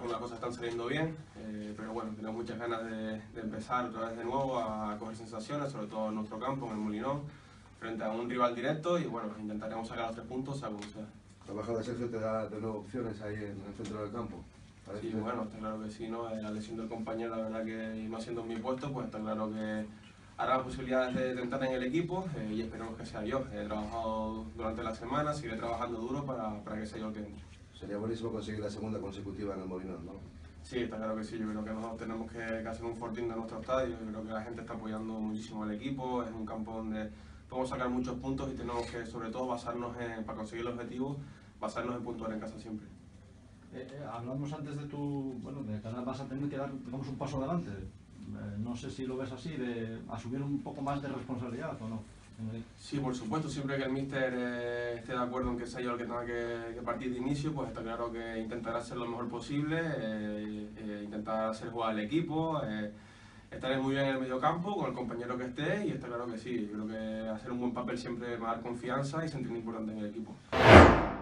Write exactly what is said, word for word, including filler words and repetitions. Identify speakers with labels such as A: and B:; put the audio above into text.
A: cuando las cosas están saliendo bien, eh, pero bueno, tenemos muchas ganas de, de empezar otra vez de nuevo a coger sensaciones, sobre todo en nuestro campo, en el Molinón, frente a un rival directo y bueno, intentaremos sacar los tres puntos a como sea.
B: La bajada de Sergio te da de nuevo opciones ahí en el centro del campo.
A: Sí, bueno, está claro que sí, ¿no? La lesión del compañero, la verdad que y no siendo en mi puesto, pues está claro que hará posibilidades de, de entrar en el equipo eh, y esperemos que sea yo. He trabajado durante la semana, seguiré trabajando duro para, para que sea yo el que entre.
B: Sería buenísimo conseguir la segunda consecutiva en el Molinón, ¿no?
A: Sí, está claro que sí. Yo creo que nosotros tenemos que, que hacer un fortín de nuestro estadio. Yo creo que la gente está apoyando muchísimo al equipo. Es un campo donde podemos sacar muchos puntos y tenemos que, sobre todo, basarnos en, para conseguir el objetivo, basarnos en puntuar en casa siempre.
C: Eh, eh, hablamos antes de tu, bueno, de que ahora vas a tener que dar, digamos, un paso adelante. Eh, no sé si lo ves así, de asumir un poco más de responsabilidad o no.
A: Sí, por supuesto, siempre que el míster eh, esté de acuerdo en que sea yo el que tenga que, que partir de inicio, pues está claro que intentará hacer lo mejor posible, eh, eh, intentar hacer jugar al equipo, eh, estaré muy bien en el medio campo con el compañero que esté y está claro que sí, yo creo que hacer un buen papel siempre me va a dar confianza y sentirme importante en el equipo.